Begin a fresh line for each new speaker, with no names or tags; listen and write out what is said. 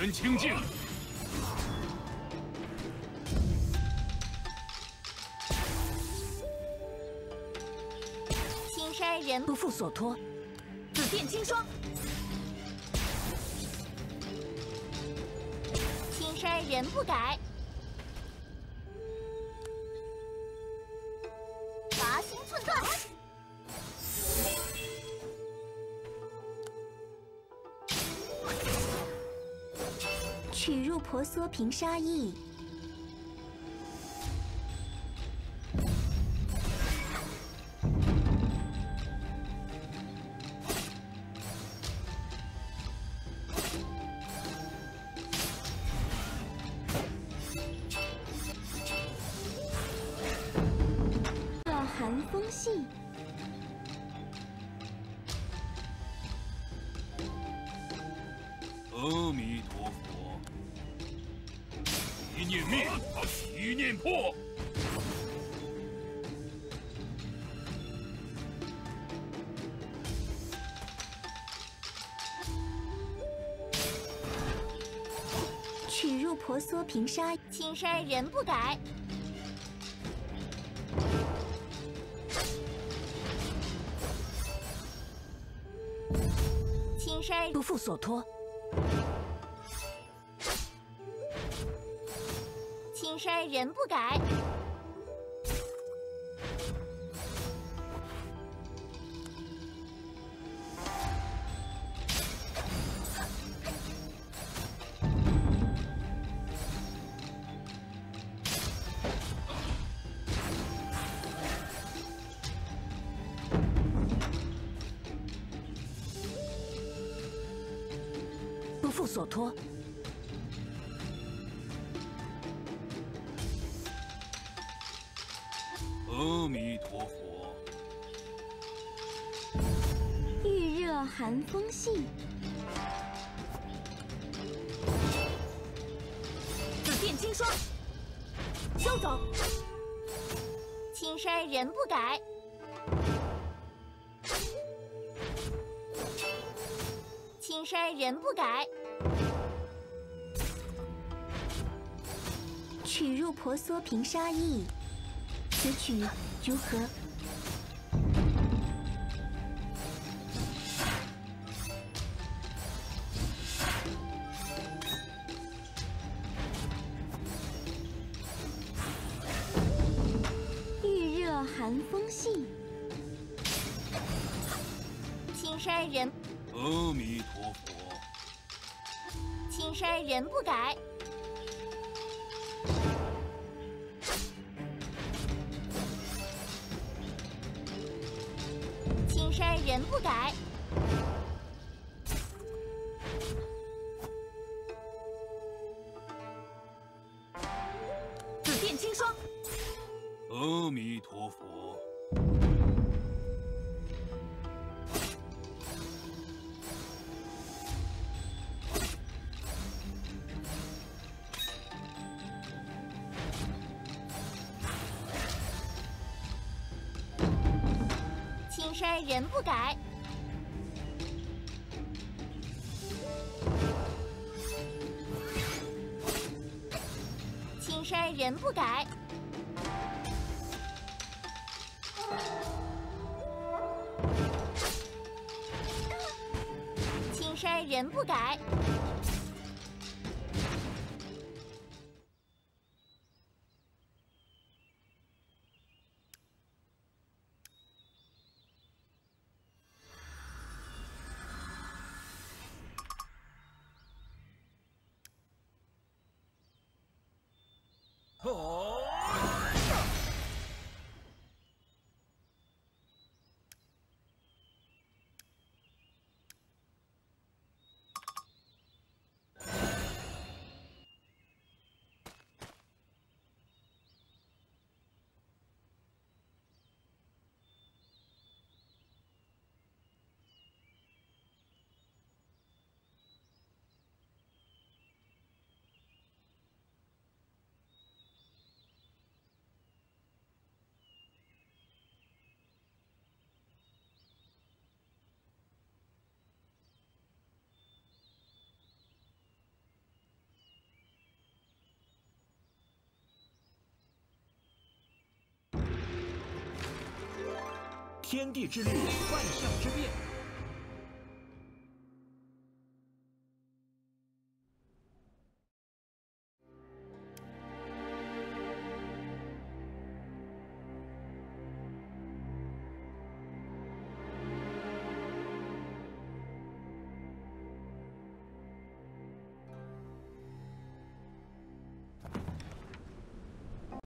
人清净。
青山人不负所托，紫电清霜。青山人不改，拔心寸断。取入婆娑平沙翼，寒风系。
阿弥陀佛，一念灭，一念破。
取入婆娑平沙，青山人不改。青山不负所托。青山人不改，不负所托。
阿弥陀佛，
遇热寒风系，紫电清霜，休走！青山人不改，青山人不改，取入婆娑平沙翼。此曲如何？遇热寒风系，青山人。
阿弥陀佛，
青山人不改。青山人不改，紫电清霜。
阿弥陀佛，
青山人不改，青山人不改，青山人不改。
天地之律，万象